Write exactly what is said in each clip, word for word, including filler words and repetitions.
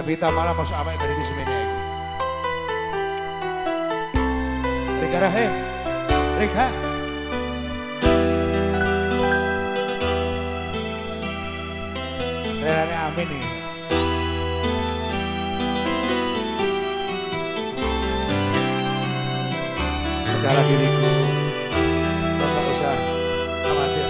Evita malah masuk apa yang di sini lagi. Rika Rahe, Rika. Saya amin nih. Percaya diriku, nggak usah khawatir.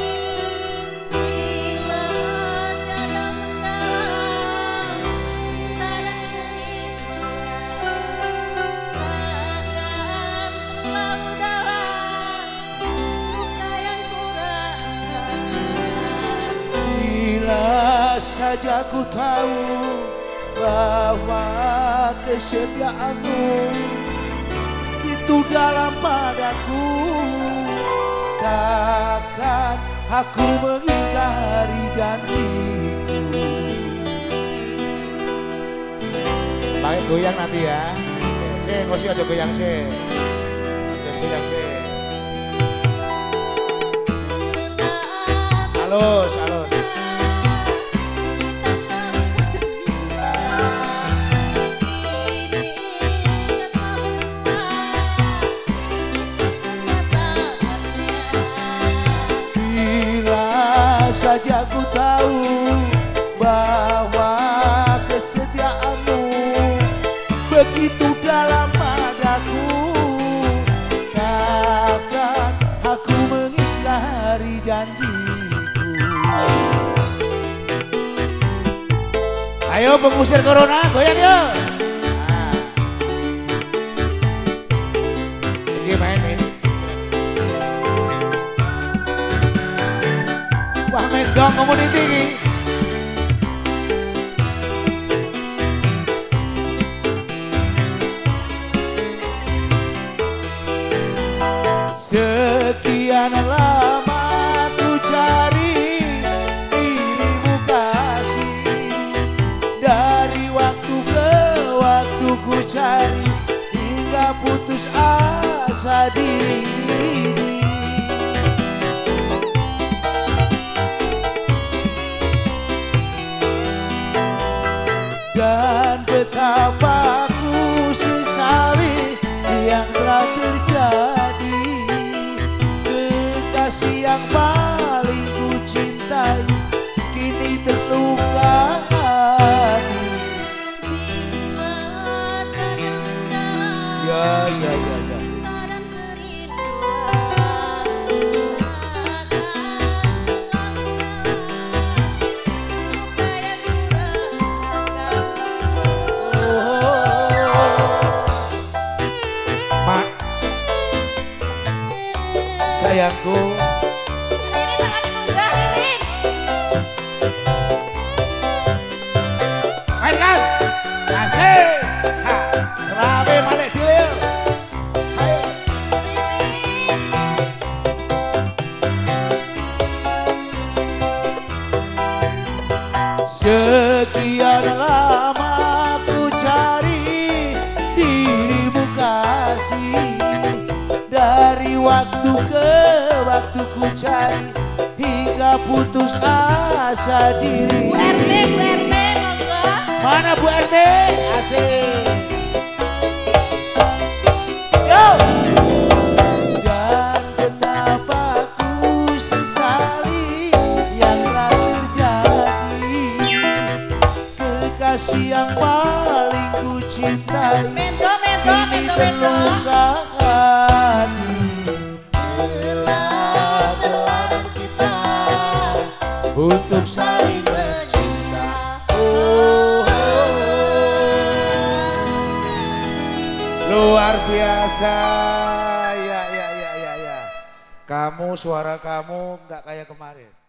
Bila saja ku tahu bahwa kesetiaanmu itu dalam padaku, takkan aku mengingkari janjiku. Pakai goyang nanti ya. Saya ngosih aja goyang sih. Goyang sih. Halus, halus. Saja ku tahu bahwa kesetiaanmu begitu dalam padaku, takkan aku mengingkari janjiku. Ayo pengusir corona, goyang yuk. Nah. Ini main ini. Wah, Mendong Community ini. Sekian lama ku cari dirimu kasih, dari waktu ke waktu ku cari hingga putus asa diri. Dan betapa ku sesali yang telah terjadi, kekasih yang paling ku cintai kini terluka hati. Ya ya ya ya. Sayangku, Ririn makan munggah, Ririn. main kan? Asik. Ha, serabe balik dulu. Ayo. Sekian lama ku cari dirimu kasih, dari waktu ke waktu ku cari hingga putus asa diri. Bu R T, Bu R T, monggo. Mana Bu R T? Asik. Yo. Dan betapa ku sesali yang telah terjadi, kekasih yang paling ku cintai Mendo, mendo, kini mendo, mendo. terluka hati. Untuk saling bercinta, oh, oh, oh. Luar biasa, ya ya ya ya ya. Kamu suara kamu nggak kayak kemarin.